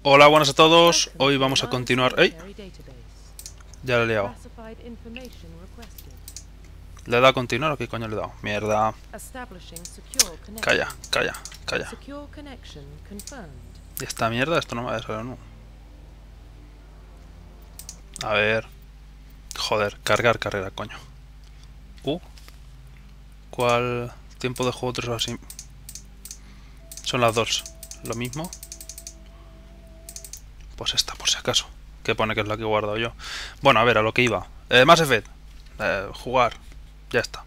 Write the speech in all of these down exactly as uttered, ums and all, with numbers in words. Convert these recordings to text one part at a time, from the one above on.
Hola, buenas a todos. Hoy vamos a continuar... ¡Ey! Ya le he liado. ¿Le he dado a continuar o qué coño le he dado? Mierda. Calla, calla, calla. ¿Y esta mierda? Esto no me va a salir, ¿no? A ver... Joder, cargar carrera, coño. Uh. ¿Cuál? Tiempo de juego tres horas y... Son las dos. ¿Lo mismo? Pues esta, por si acaso. Que pone que es la que he guardado yo. Bueno, a ver, a lo que iba. Eh, Mass Effect. Eh, jugar. Ya está.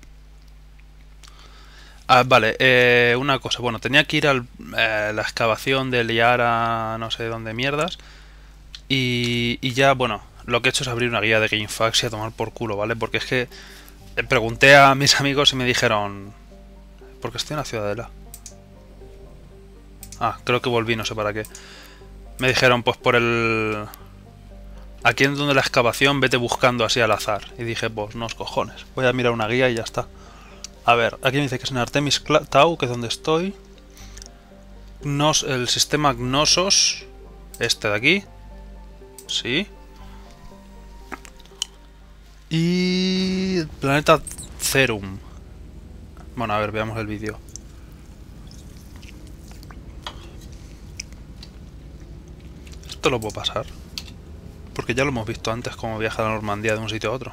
Ah, vale, eh, una cosa. Bueno, tenía que ir a eh, la excavación de Liara, no sé dónde mierdas. Y, y ya, bueno, lo que he hecho es abrir una guía de GameFAQs y a tomar por culo, ¿vale? Porque es que eh, pregunté a mis amigos y me dijeron... Porque estoy en la Ciudadela. Ah, creo que volví, no sé para qué. Me dijeron, pues por el... Aquí en donde la excavación, vete buscando así al azar. Y dije, pues no os cojones. Voy a mirar una guía y ya está. A ver, aquí me dice que es en Artemis Tau, que es donde estoy. Gnos, el sistema Gnosos. Este de aquí. Sí. Y... Planeta Cerum. Bueno, a ver, veamos el vídeo. Esto lo puedo pasar. Porque ya lo hemos visto antes, como viaja a la Normandía de un sitio a otro.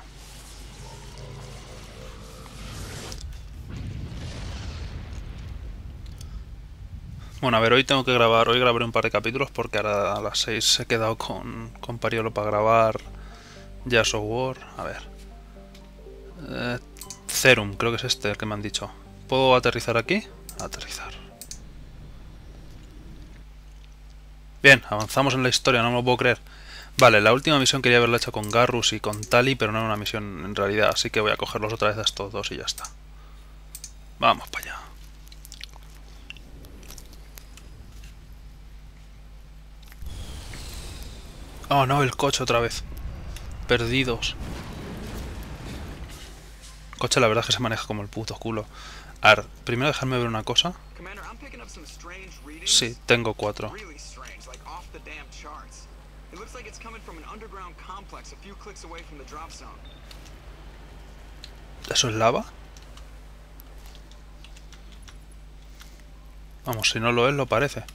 Bueno, a ver, hoy tengo que grabar, hoy grabaré un par de capítulos porque ahora a las seis he quedado con, con Pariolo para grabar Jazz of War. A ver. Eh, Cerum, creo que es este el que me han dicho. ¿Puedo aterrizar aquí? Aterrizar. Bien, avanzamos en la historia, no me lo puedo creer. Vale, la última misión quería haberla hecho con Garrus y con Tali, pero no era una misión en realidad, así que voy a cogerlos otra vez a estos dos y ya está. Vamos para allá. Oh no, el coche otra vez. Perdidos. El coche la verdad es que se maneja como el puto culo. A ver, primero dejarme ver una cosa. Sí, tengo cuatro. ¿Eso es lava? Vamos, si no lo es, lo parece.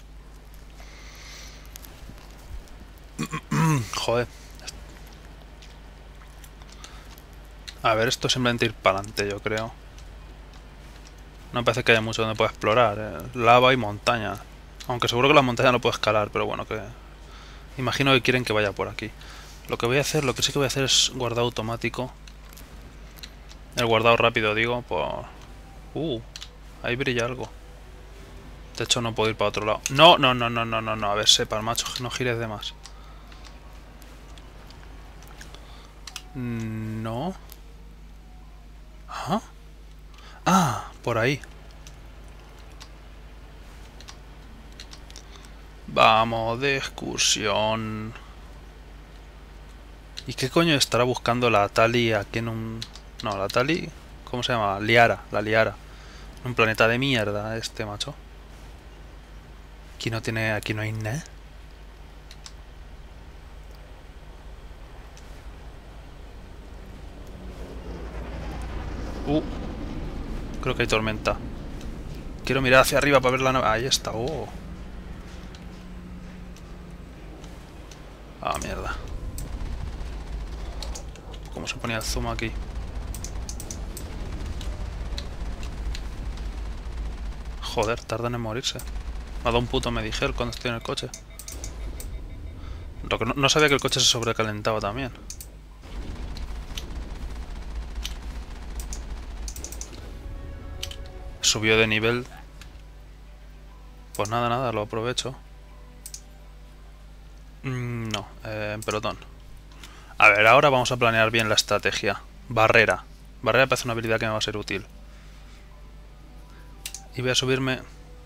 Joder. A ver, esto es simplemente ir para adelante, yo creo. No me parece que haya mucho donde pueda explorar. Eh. Lava y montaña. Aunque seguro que la montaña lo puedo escalar, pero bueno, que... Imagino que quieren que vaya por aquí. Lo que voy a hacer, lo que sí que voy a hacer es guardado automático. El guardado rápido, digo, por... Uh, ahí brilla algo. De hecho, no puedo ir para otro lado. No, no, no, no, no, no, no. A ver, sepa, macho, no gires de más. No. ¿Ah? Ah, por ahí. Vamos de excursión. ¿Y qué coño estará buscando la Tali aquí en un... No, la Tali... ¿Cómo se llama? Liara, la Liara. Un planeta de mierda este, macho. Aquí no tiene... Aquí no hay nada. Uh. Creo que hay tormenta. Quiero mirar hacia arriba para ver la nave. Ahí está, oh. Ah, mierda. ¿Cómo se ponía el zoom aquí? Joder, tardan en morirse. Me ha dado un puto Medigel cuando estoy en el coche. Lo que no, no sabía que el coche se sobrecalentaba también. Subió de nivel. Pues nada, nada, lo aprovecho. Mm, no, eh, en pelotón. A ver, ahora vamos a planear bien la estrategia. Barrera. Barrera parece una habilidad que me va a ser útil. Y voy a subirme...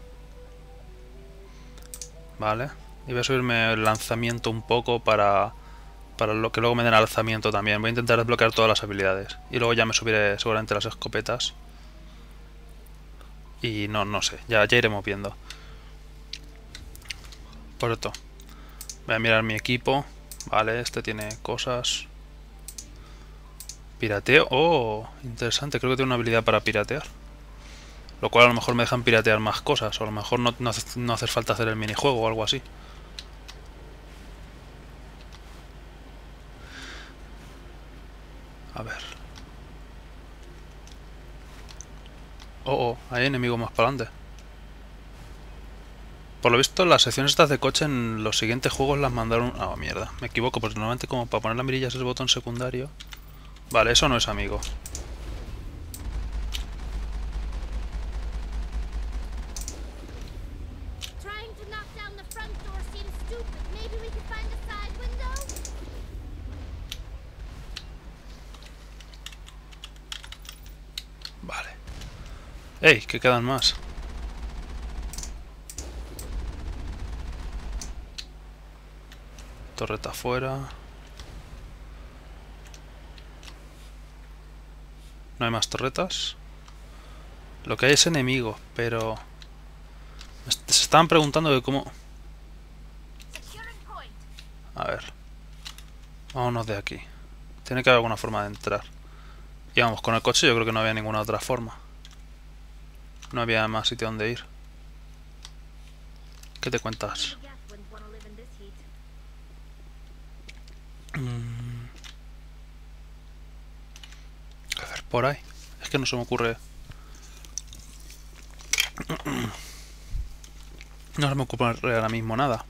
Vale. Y voy a subirme el lanzamiento un poco para... Para lo que luego me den alzamiento también. Voy a intentar desbloquear todas las habilidades. Y luego ya me subiré seguramente las escopetas. Y no, no sé. Ya, ya iremos viendo. Por cierto. Voy a mirar mi equipo. Vale, este tiene cosas. Pirateo. Oh, interesante. Creo que tiene una habilidad para piratear. Lo cual a lo mejor me dejan piratear más cosas. O a lo mejor no, no, hace, no hace falta hacer el minijuego o algo así. A ver. Oh, oh, hay enemigos más para adelante. Por lo visto, las secciones estas de coche en los siguientes juegos las mandaron... Ah, oh, mierda. Me equivoco, porque normalmente como para poner la mirilla es el botón secundario. Vale, eso no es amigo. Vale. ¡Ey! Que quedan más. Torreta afuera. No hay más torretas. Lo que hay es enemigos, pero... Se estaban preguntando de cómo... A ver. Vámonos de aquí. Tiene que haber alguna forma de entrar. Y vamos, con el coche yo creo que no había ninguna otra forma. No había más sitio donde ir. ¿Qué te cuentas? Mm. A ver, por ahí. Es que no se me ocurre... No se me ocurre ahora mismo nada.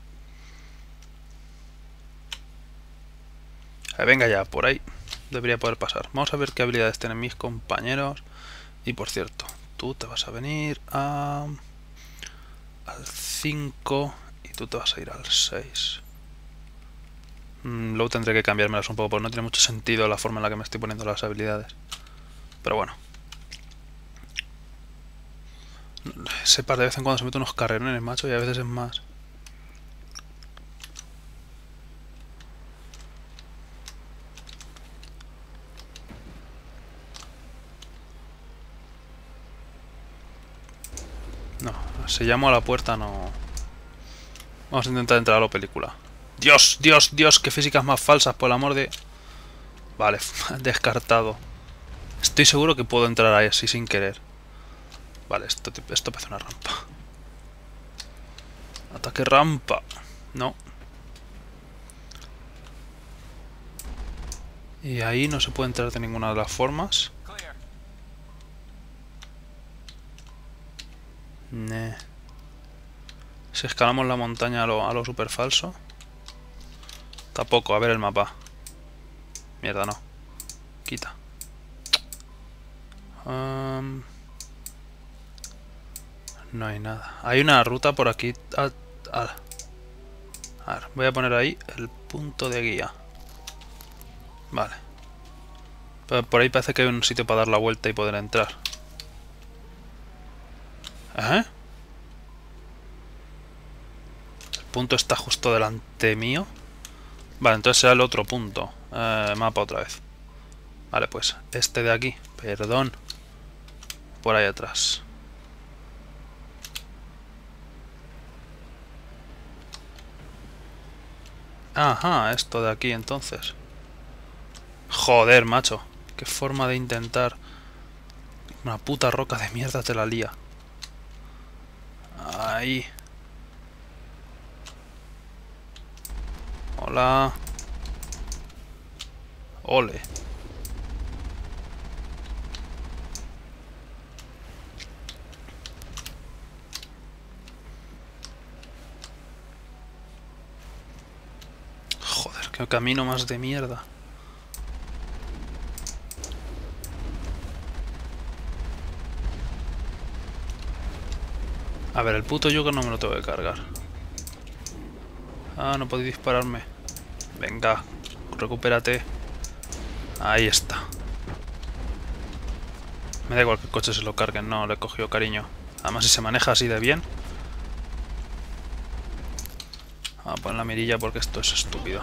Eh, venga ya, por ahí debería poder pasar. Vamos a ver qué habilidades tienen mis compañeros. Y por cierto, tú te vas a venir a... al cinco y tú te vas a ir al seis. Mm, luego tendré que cambiármelas un poco porque no tiene mucho sentido la forma en la que me estoy poniendo las habilidades. Pero bueno. Sepa, de vez en cuando se mete unos carrerones, macho, y a veces es más. No, si llamo a la puerta no... Vamos a intentar entrar a la película. Dios, Dios, Dios, qué físicas más falsas, por el amor de... Vale, descartado. Estoy seguro que puedo entrar ahí así sin querer. Vale, esto, esto parece una rampa. Ataque rampa. No. Y ahí no se puede entrar de ninguna de las formas. Nah. Si escalamos la montaña a lo, a lo super falso. Tampoco, a ver el mapa. Mierda, no. Quita. Um, no hay nada. Hay una ruta por aquí. A, a, a ver, voy a poner ahí el punto de guía. Vale. Pero por ahí parece que hay un sitio para dar la vuelta y poder entrar. ¿Eh? El punto está justo delante mío. Vale, entonces será el otro punto. Eh, mapa otra vez. Vale, pues este de aquí. Perdón. Por ahí atrás. Ajá, esto de aquí entonces. Joder, macho. Qué forma de intentar. Una puta roca de mierda te la lía. Ahí. Hola. Ole. Joder, qué camino más de mierda. A ver, el puto Joker no me lo tengo que cargar. Ah, no podéis dispararme. Venga, recupérate. Ahí está. Me da igual que el coche se lo carguen, no, le he cogido cariño. Además, si se maneja así de bien. Vamos a poner la mirilla porque esto es estúpido.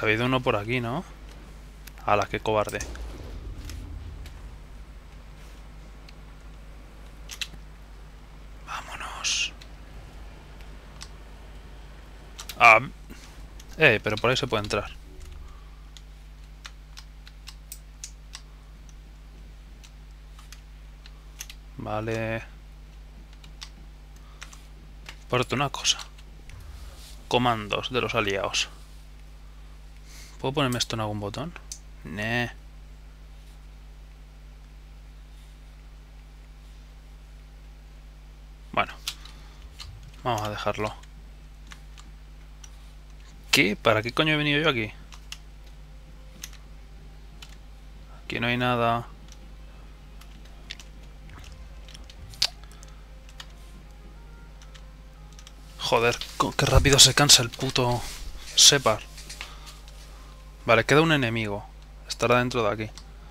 ha habido uno por aquí, ¿no? ¡Hala, qué cobarde! ¡Vámonos! Ah... Eh, pero por ahí se puede entrar. Vale. Por una cosa. Comandos de los aliados. ¿Puedo ponerme esto en algún botón? Nee. Bueno. Vamos a dejarlo. ¿Qué? ¿Para qué coño he venido yo aquí? Aquí no hay nada. Joder, qué rápido se cansa el puto Shepard. Vale, queda un enemigo. Estará dentro de aquí.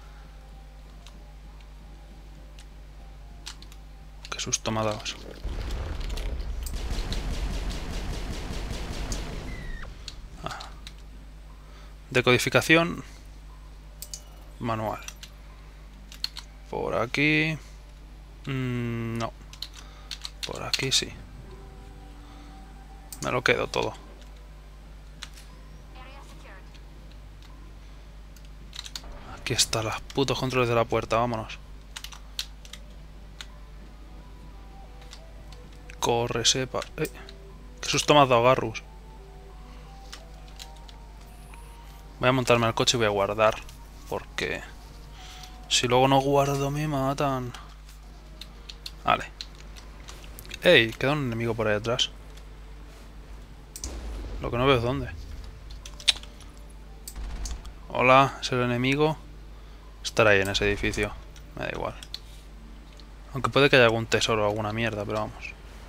Qué susto me ha dado eso. Ah. Decodificación manual. Por aquí... Mm, no. Por aquí sí. Me lo quedo todo. Aquí están los putos controles de la puerta, vámonos. Corre, sepa. Eh. Qué susto me has dado, Garrus. Voy a montarme al coche y voy a guardar. Porque... si luego no guardo me matan. Vale. ¡Ey! Queda un enemigo por ahí atrás. Lo que no veo es dónde. Hola, ¿es el enemigo? Estará ahí en ese edificio. Me da igual. Aunque puede que haya algún tesoro o alguna mierda, pero vamos.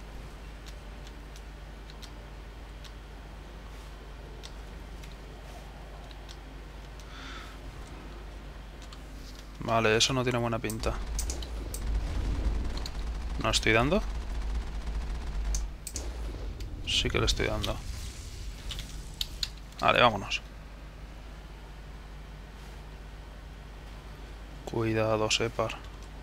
Vale, eso no tiene buena pinta. ¿No estoy dando? Sí que le estoy dando. Vale, vámonos. Cuidado, Shepard.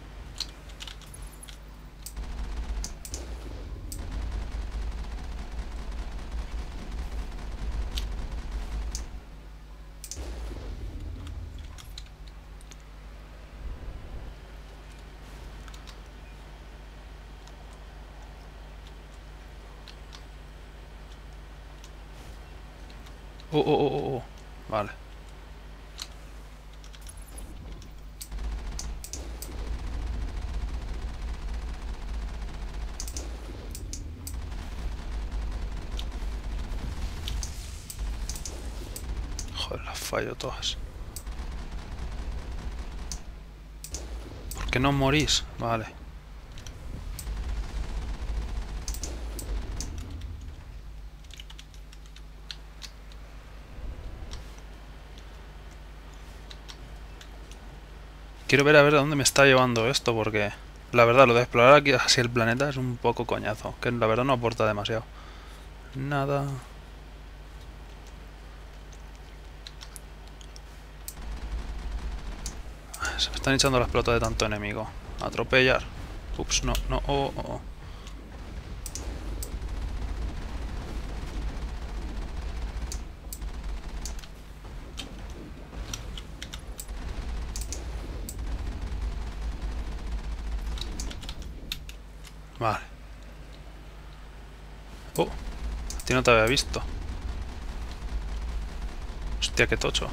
Oh, oh, oh, oh, oh. Vale. Joder, las fallo todas. ¿Por qué no morís? Vale. Quiero ver a ver a dónde me está llevando esto, porque la verdad lo de explorar aquí así el planeta es un poco coñazo, que la verdad no aporta demasiado. Nada. Se me están echando las pelotas de tanto enemigo. Atropellar. Ups, no, no, oh, oh, oh. Vale. Oh, a ti no te había visto. Hostia, qué tocho.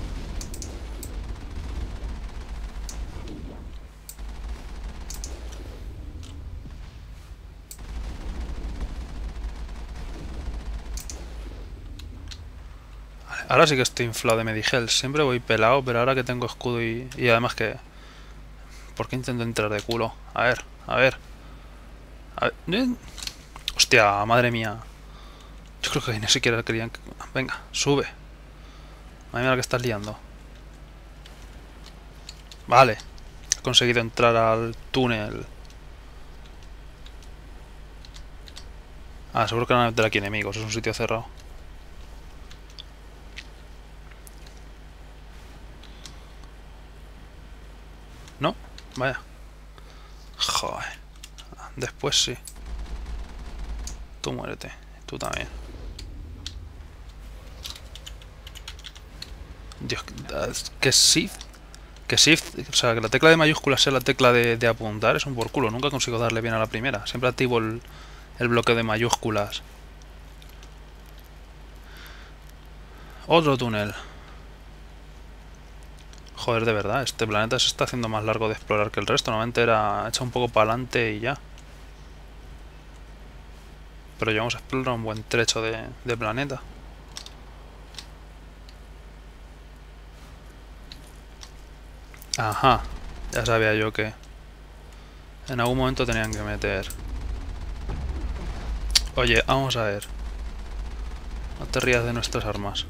Vale, ahora sí que estoy inflado de Medigel. Siempre voy pelado, pero ahora que tengo escudo y, y además que... ¿Por qué intento entrar de culo? A ver, a ver. A ver. Hostia, madre mía. Yo creo que ni siquiera querían que... Venga, sube. Madre mía la que estás liando. Vale. He conseguido entrar al túnel. Ah, seguro que van a meter aquí enemigos. Es un sitio cerrado. Vaya. Joder. Después sí. Tú muérete. Tú también. Dios, que Shift. Que Shift, o sea, que la tecla de mayúsculas sea la tecla de, de apuntar es un por culo. Nunca consigo darle bien a la primera. Siempre activo el, el bloque de mayúsculas. Otro túnel. Joder, de verdad, este planeta se está haciendo más largo de explorar que el resto. Normalmente era hecha un poco para adelante y ya. Pero llevamos a explorar un buen trecho de, de planeta. Ajá, ya sabía yo que en algún momento tenían que meter. Oye, vamos a ver. No te rías de nuestras armas.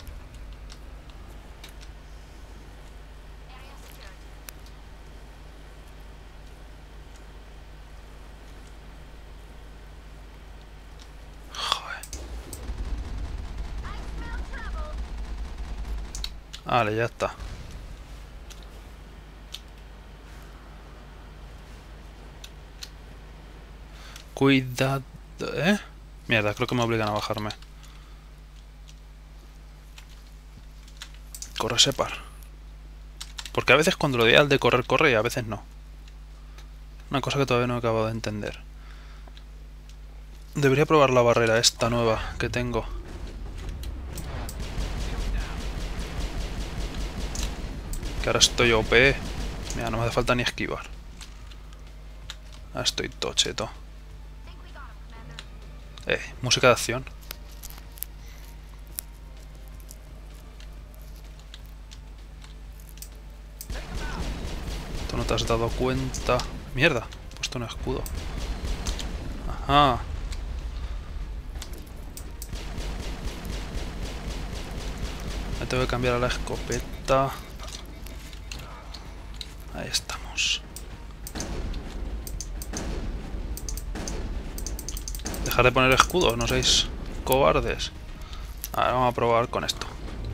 Vale, ya está. Cuidado, ¿eh? Mierda, creo que me obligan a bajarme. Corre, separ. Porque a veces cuando lo doy al de correr, corre y a veces no. Una cosa que todavía no he acabado de entender. Debería probar la barrera esta nueva que tengo. Que ahora estoy O P. Mira, no me hace falta ni esquivar. Ahora estoy tocheto. Eh, música de acción. Tú no te has dado cuenta. Mierda, he puesto un escudo. Ajá. Me tengo que cambiar a la escopeta. Ahí estamos. Dejar de poner escudos, no seáis cobardes. Ahora vamos a probar con esto.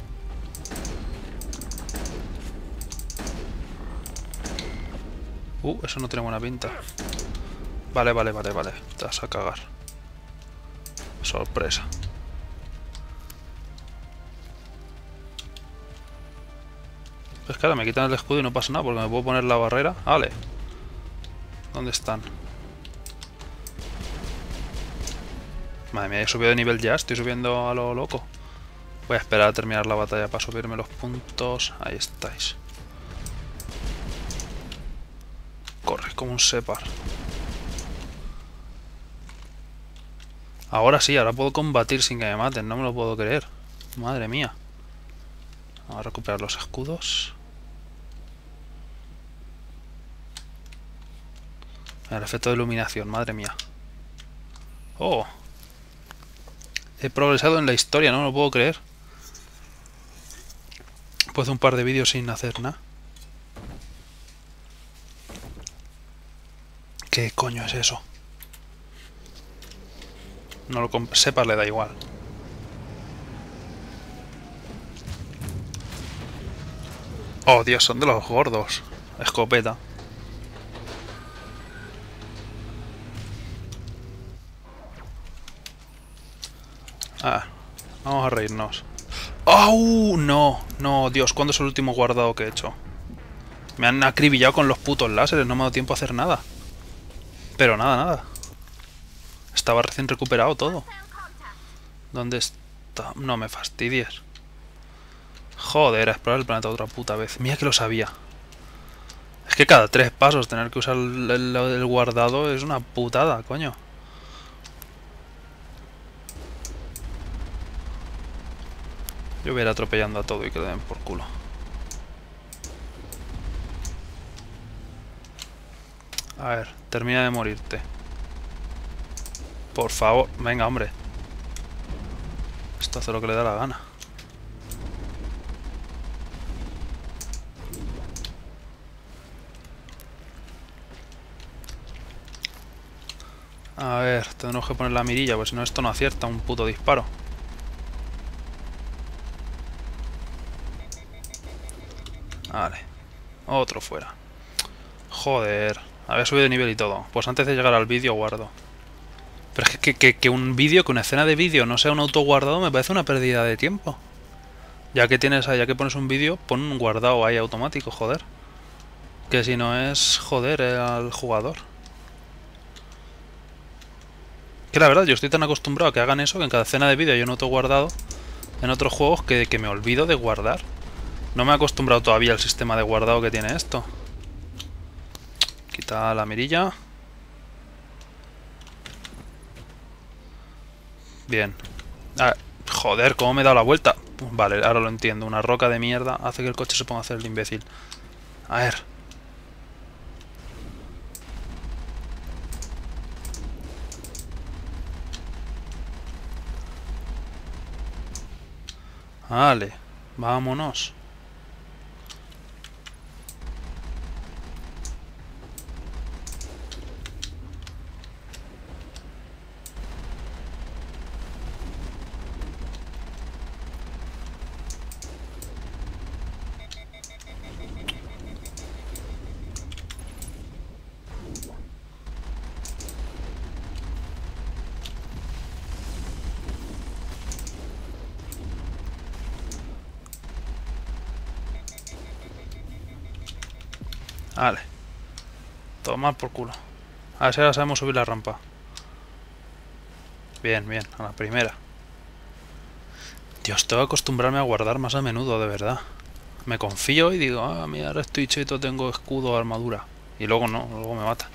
Uh, eso no tiene buena pinta. Vale, vale, vale, vale. Te vas a cagar. Sorpresa. Pues claro, me quitan el escudo y no pasa nada porque me puedo poner la barrera. Vale. ¿Dónde están? Madre mía, he subido de nivel ya. Estoy subiendo a lo loco. Voy a esperar a terminar la batalla para subirme los puntos. Ahí estáis. Corre como un separ. Ahora sí, ahora puedo combatir sin que me maten. No me lo puedo creer. Madre mía. Vamos a recuperar los escudos. El efecto de iluminación, madre mía. Oh. He progresado en la historia, no me lo puedo creer. Puedo hacer un par de vídeos sin hacer nada. ¿Qué coño es eso? No lo sepas, le da igual. Oh, Dios, son de los gordos. Escopeta. Ah, vamos a reírnos. ¡Oh! No, no, Dios, ¿cuándo es el último guardado que he hecho? Me han acribillado con los putos láseres, no me ha dado tiempo a hacer nada. Pero nada, nada. Estaba recién recuperado todo. ¿Dónde está? No me fastidies. Joder, a explorar el planeta otra puta vez. Mira que lo sabía. Es que cada tres pasos tener que usar el, el, el guardado es una putada, coño. Yo voy a ir atropellando a todo y que le den por culo. A ver, termina de morirte. Por favor, venga, hombre. Esto hace lo que le da la gana. A ver, tenemos que poner la mirilla, pues si no esto no acierta un puto disparo. Vale. Otro fuera. Joder. Había subido de nivel y todo. Pues antes de llegar al vídeo guardo. Pero es que, que, que un vídeo, que una escena de vídeo no sea un auto guardado me parece una pérdida de tiempo. Ya que tienes ahí, ya que pones un vídeo, pon un guardado ahí automático, joder. Que si no es joder al jugador. Que la verdad, yo estoy tan acostumbrado a que hagan eso, que en cada escena de vídeo hay un auto guardado en otros juegos que, que me olvido de guardar. No me he acostumbrado todavía al sistema de guardado que tiene esto. Quita la mirilla. Bien. Ah, joder, cómo me he dado la vuelta. Vale, ahora lo entiendo. Una roca de mierda hace que el coche se ponga a hacer el imbécil. A ver. Vale, vámonos. Vale. Toma por culo. A ver si ahora sabemos subir la rampa. Bien, bien, a la primera. Dios, tengo que acostumbrarme a guardar más a menudo, de verdad. Me confío y digo, ah, mira, ahora estoy cheto, tengo escudo, armadura. Y luego no, luego me mata.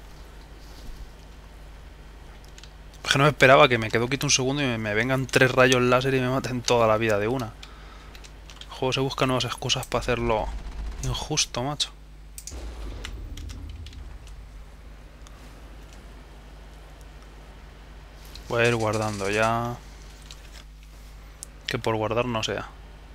Es que no me esperaba que me quedo quieto un segundo y me, me vengan tres rayos láser y me maten toda la vida de una. El juego se busca nuevas excusas para hacerlo injusto, macho. Voy a ir guardando ya. Que por guardar no sea.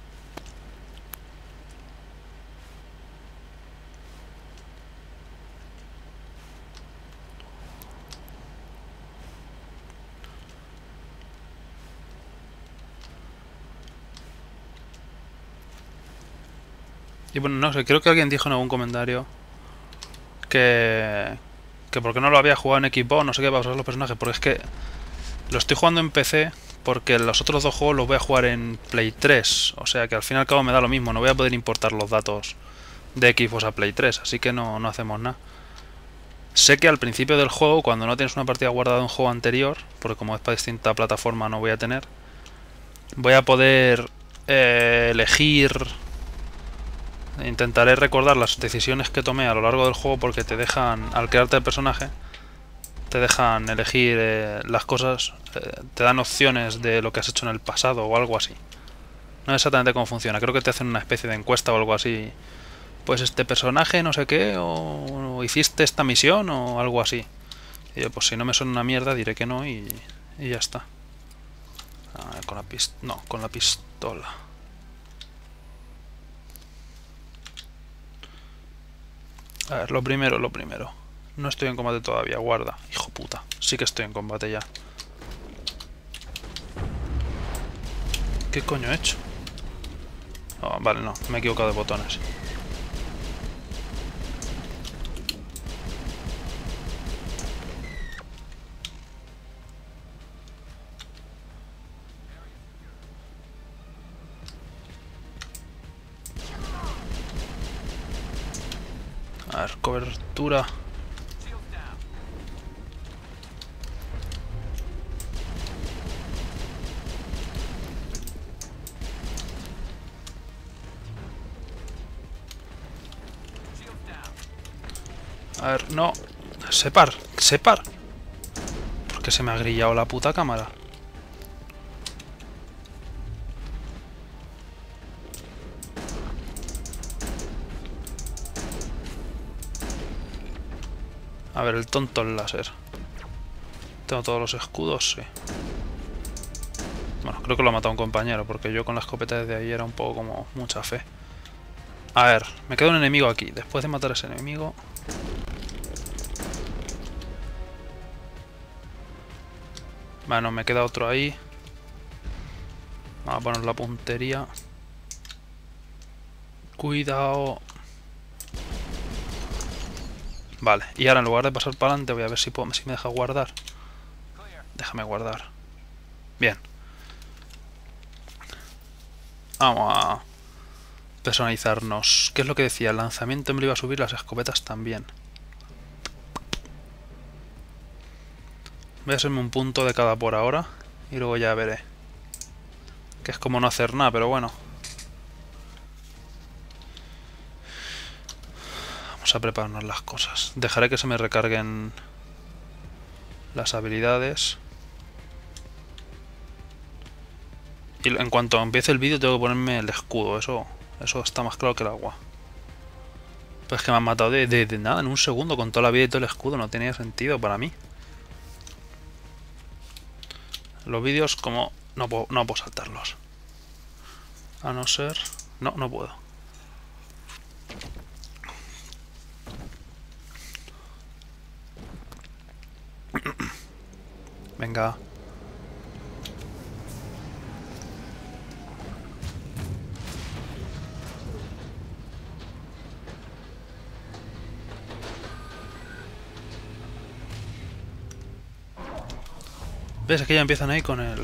Y bueno, no sé, creo que alguien dijo en algún comentario que... que por qué no lo había jugado en Xbox, no sé qué, para usar los personajes, porque es que lo estoy jugando en P C porque los otros dos juegos los voy a jugar en Play tres, o sea que al fin y al cabo me da lo mismo, no voy a poder importar los datos de Xbox a Play tres, así que no, no hacemos nada. Sé que al principio del juego, cuando no tienes una partida guardada de un juego anterior, porque como es para distinta plataforma no voy a tener, voy a poder eh, elegir... Intentaré recordar las decisiones que tomé a lo largo del juego porque te dejan, al crearte el personaje, te dejan elegir eh, las cosas, eh, te dan opciones de lo que has hecho en el pasado o algo así. No sé exactamente cómo funciona, creo que te hacen una especie de encuesta o algo así. Pues este personaje no sé qué, o, o hiciste esta misión o algo así. Y yo, pues si no me suena una mierda diré que no y, y ya está. Ah, con la pist no, con la pistola. A ver, lo primero, lo primero. No estoy en combate todavía, guarda. Hijo puta, sí que estoy en combate ya. ¿Qué coño he hecho? Oh, vale, no, me he equivocado de botones. A ver, cobertura. A ver, no. Separ, separ. ¿Por qué se me ha grillado la puta cámara? A ver, el tonto el láser. Tengo todos los escudos, sí. Bueno, creo que lo ha matado un compañero, porque yo con la escopeta desde ahí era un poco como mucha fe. A ver, me queda un enemigo aquí. Después de matar a ese enemigo... Bueno, me queda otro ahí. Vamos a poner la puntería. Cuidado. Vale, y ahora en lugar de pasar para adelante voy a ver si, puedo, si me deja guardar. Déjame guardar. Bien. Vamos a personalizarnos. ¿Qué es lo que decía? El lanzamiento me lo iba a subir, las escopetas también. Voy a hacerme un punto de cada por ahora y luego ya veré. Que es como no hacer nada, pero bueno. Vamos a prepararnos las cosas. Dejaré que se me recarguen las habilidades. Y en cuanto empiece el vídeo tengo que ponerme el escudo. Eso, eso está más claro que el agua. Pues que me han matado de, de, de nada en un segundo con toda la vida y todo el escudo. No tenía sentido para mí. Los vídeos como... No puedo, no puedo saltarlos. A no ser... No, no puedo. Venga. ¿Ves? Que ya empiezan ahí con el...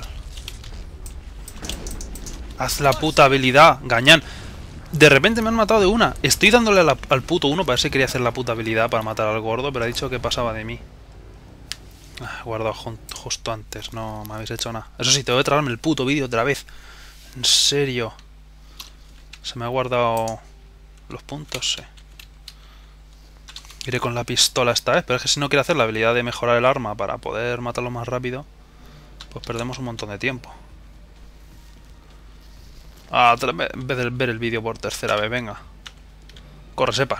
Haz la puta habilidad, gañán. De repente me han matado de una. Estoy dándole la, al puto uno para ver si quería hacer la puta habilidad para matar al gordo, pero ha dicho que pasaba de mí. Ah, guardado justo antes, no me habéis hecho nada. Eso sí, tengo que tragarme el puto vídeo otra vez. En serio. Se me ha guardado los puntos, sí. Iré con la pistola esta vez, pero es que si no quiero hacer la habilidad de mejorar el arma para poder matarlo más rápido, pues perdemos un montón de tiempo. Ah, en vez de ver el vídeo por tercera vez, venga. Corre, sepa.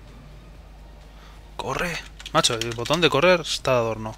Corre. Macho, el botón de correr está de adorno.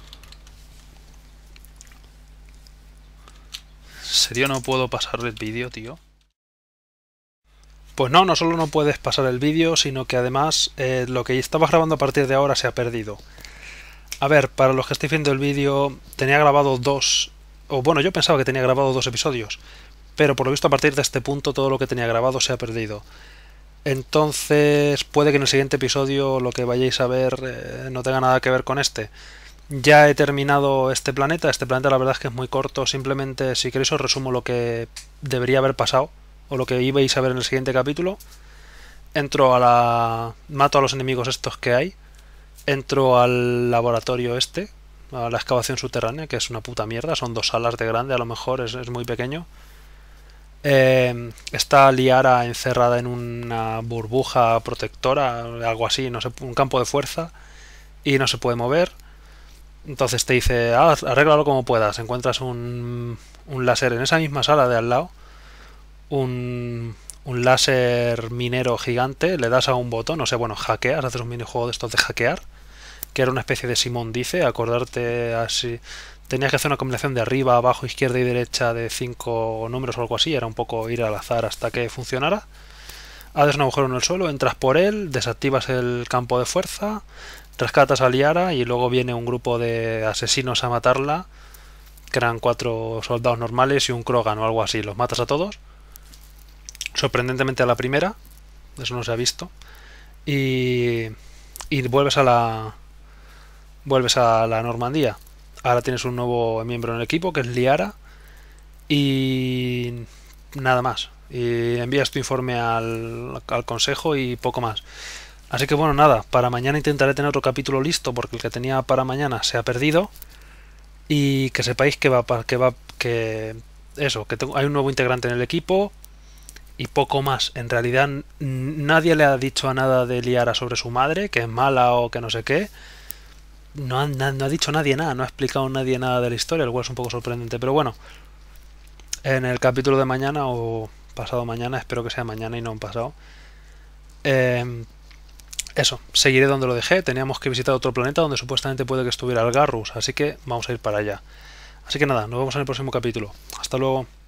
¿En serio no puedo pasar el vídeo, tío? Pues no, no solo no puedes pasar el vídeo, sino que además eh, lo que estabas grabando a partir de ahora se ha perdido. A ver, para los que estéis viendo el vídeo, tenía grabado dos... O bueno, yo pensaba que tenía grabado dos episodios. Pero por lo visto a partir de este punto todo lo que tenía grabado se ha perdido. Entonces puede que en el siguiente episodio lo que vayáis a ver eh, no tenga nada que ver con este. Ya he terminado este planeta. Este planeta la verdad es que es muy corto. Simplemente si queréis os resumo lo que debería haber pasado. O lo que ibais a ver en el siguiente capítulo. Entro a la... Mato a los enemigos estos que hay. Entro al laboratorio este. A la excavación subterránea, que es una puta mierda. Son dos salas de grande, a lo mejor es, es muy pequeño. Eh, está Liara encerrada en una burbuja protectora, algo así, no sé, un campo de fuerza, y no se puede mover. Entonces te dice, ah, arréglalo como puedas. Encuentras un, un láser en esa misma sala de al lado, un, un láser minero gigante, le das a un botón, no sé, bueno, hackeas, haces un minijuego de estos de hackear, que era una especie de Simón dice, acordarte así. Tenías que hacer una combinación de arriba, abajo, izquierda y derecha de cinco números o algo así. Era un poco ir al azar hasta que funcionara. Haces un agujero en el suelo, entras por él, desactivas el campo de fuerza, rescatas a Liara y luego viene un grupo de asesinos a matarla. Que eran cuatro soldados normales y un Krogan o algo así. Los matas a todos. Sorprendentemente a la primera. Eso no se ha visto. Y, y vuelves a la... Vuelves a la Normandía. Ahora tienes un nuevo miembro en el equipo, que es Liara. Y nada más. Y envías tu informe al, al consejo y poco más. Así que bueno, nada. Para mañana intentaré tener otro capítulo listo, porque el que tenía para mañana se ha perdido. Y que sepáis que va... que va que eso, que tengo, hay un nuevo integrante en el equipo. Y poco más. En realidad nadie le ha dicho a nada de Liara sobre su madre, que es mala o que no sé qué. No ha, no ha dicho nadie nada, no ha explicado nadie nada de la historia, el cual es un poco sorprendente, pero bueno, en el capítulo de mañana o pasado mañana, espero que sea mañana y no en pasado, eh, eso, seguiré donde lo dejé. Teníamos que visitar otro planeta donde supuestamente puede que estuviera el Garrus, así que vamos a ir para allá. Así que nada, nos vemos en el próximo capítulo. Hasta luego.